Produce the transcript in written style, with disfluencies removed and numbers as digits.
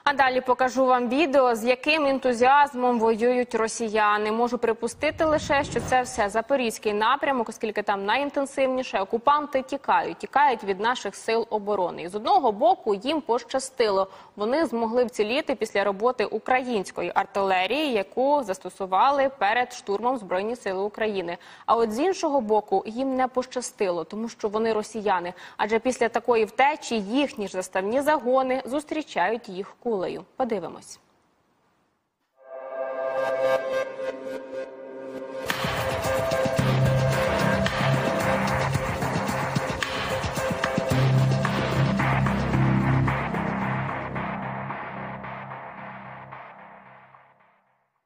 А далі покажу вам відео, з яким ентузіазмом воюють росіяни. Можу припустити лише, що це все Запорізький напрямок, оскільки там найінтенсивніше. Окупанти тікають від наших сил оборони. І з одного боку їм пощастило. Вони змогли вціліти після роботи української артилерії, яку застосували перед штурмом Збройні сили України. А от з іншого боку їм не пощастило, тому що вони росіяни. Адже після такої втечі їхні ж заставні загони зустрічають їх кулею. Подивимось.